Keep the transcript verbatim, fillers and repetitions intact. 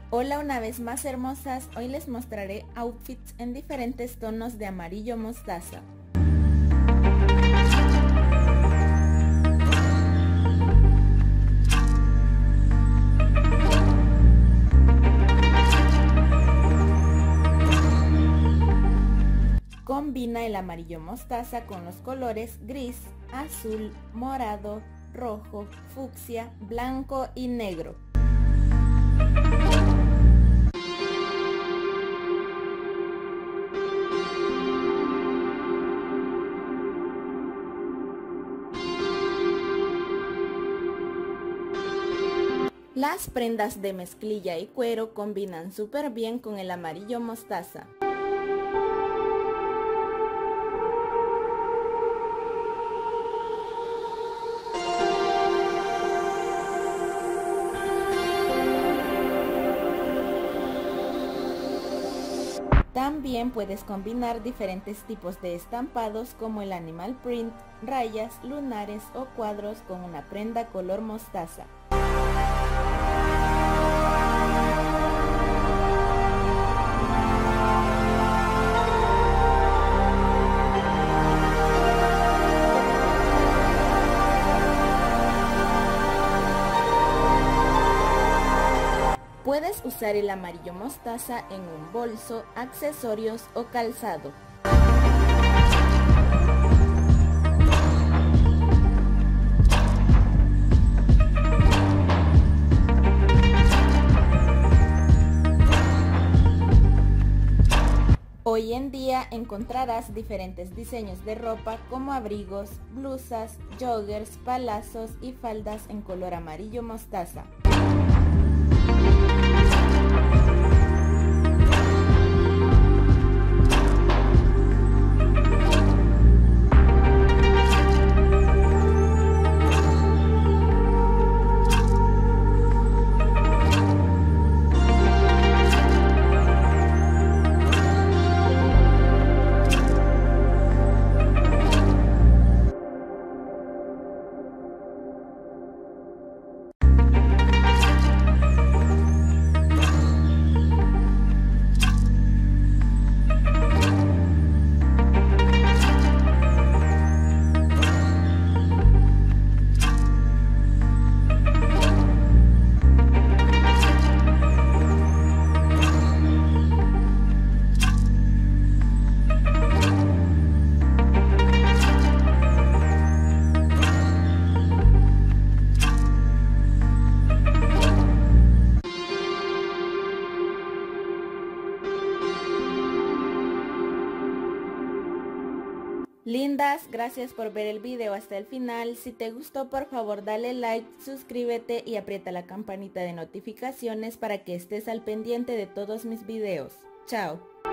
Hola una vez más hermosas, hoy les mostraré outfits en diferentes tonos de amarillo mostaza. Combina el amarillo mostaza con los colores gris, azul, morado, rojo, fucsia, blanco y negro. Las prendas de mezclilla y cuero combinan súper bien con el amarillo mostaza. También puedes combinar diferentes tipos de estampados como el animal print, rayas, lunares o cuadros con una prenda color mostaza. Puedes usar el amarillo mostaza en un bolso, accesorios o calzado. Hoy en día encontrarás diferentes diseños de ropa como abrigos, blusas, joggers, palazos y faldas en color amarillo mostaza. Lindas, gracias por ver el video hasta el final. Si te gustó, por favor dale like, suscríbete y aprieta la campanita de notificaciones para que estés al pendiente de todos mis videos. Chao.